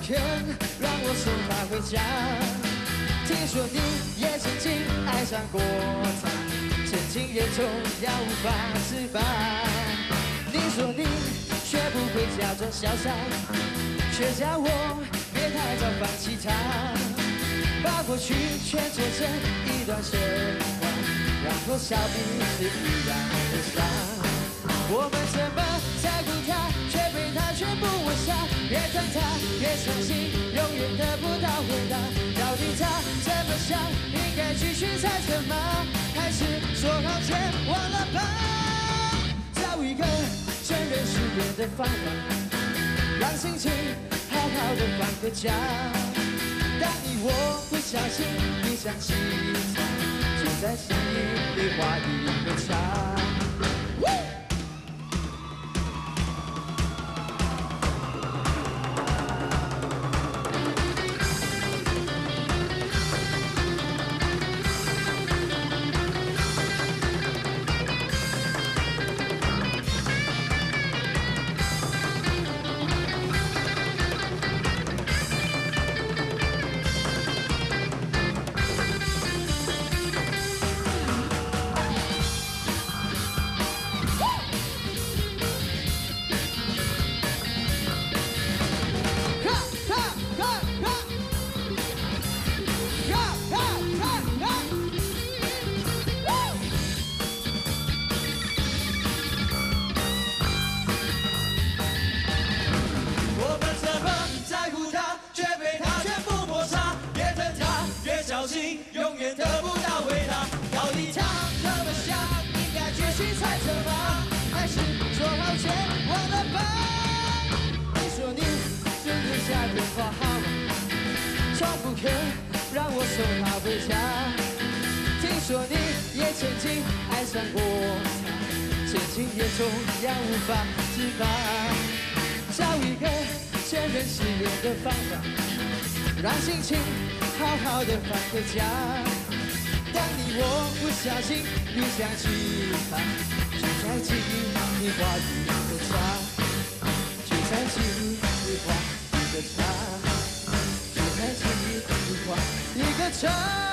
肯让我送她回家。听说你也曾经爱上过她，曾经也同样无法自拔。你说你学不会假装潇洒，却叫我别太早放弃她。把过去全做成一段神话，然后笑彼此一样的傻。我们怎么在乎他，却被他全部抹杀？越疼他，越伤心，永远得不到回答。到底他怎么想？应该继续猜测吗？还是说好前忘了吧？找一个承认失恋的方法，让心情好好的放个假。当你我不小心遇上其他，就在心里画一个叉。永远得不到回答，到底他怎么想？应该继续猜测吗？还是说好前忘了吧？你说你只留下电话号码，从不肯让我送她回家。听说你也曾经爱上过他，曾经也同样无法自拔。找一个承认失恋的方法，让心情好好的放个假。当你我不小心遇上其他，就在记忆里画一个叉，就在记忆里画一个叉，就在记忆里画一个叉。